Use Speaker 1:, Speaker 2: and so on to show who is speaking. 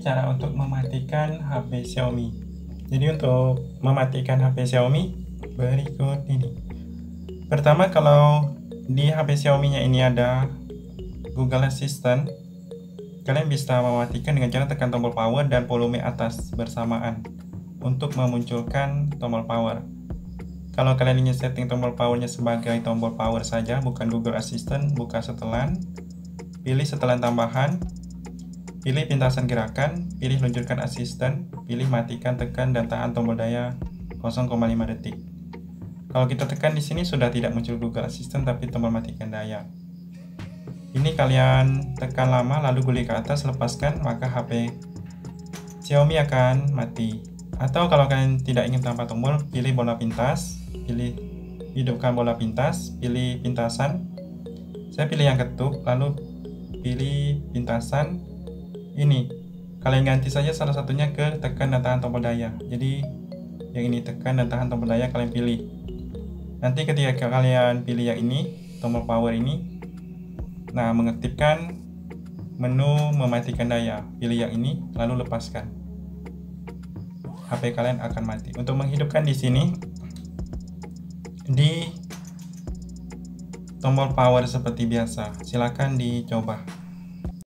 Speaker 1: cara untuk mematikan HP Xiaomi. Jadi untuk mematikan HP Xiaomi berikut ini. Pertama, kalau di HP Xiaomi-nya ini ada Google Assistant, kalian bisa mematikan dengan cara tekan tombol power dan volume atas bersamaan untuk memunculkan tombol power. Kalau kalian ingin setting tombol powernya sebagai tombol power saja, bukan Google Assistant, buka setelan, pilih setelan tambahan, pilih pintasan gerakan, pilih luncurkan asisten, pilih matikan, tekan dan tahan tombol daya 0,5 detik. Kalau kita tekan di sini sudah tidak muncul Google Assistant tapi tombol matikan daya. Ini kalian tekan lama lalu guli ke atas, lepaskan, maka HP Xiaomi akan mati. Atau kalau kalian tidak ingin tanpa tombol, pilih bola pintas, pilih hidupkan bola pintas, pilih pintasan. Saya pilih yang ketuk, lalu pilih pintasan. Ini kalian ganti saja salah satunya ke tekan dan tahan tombol daya. Jadi yang ini tekan dan tahan tombol daya kalian pilih. Nanti ketika kalian pilih yang ini, tombol power ini, nah mengaktifkan menu mematikan daya, pilih yang ini lalu lepaskan. HP kalian akan mati. Untuk menghidupkan di sini, di tombol power seperti biasa, silakan dicoba.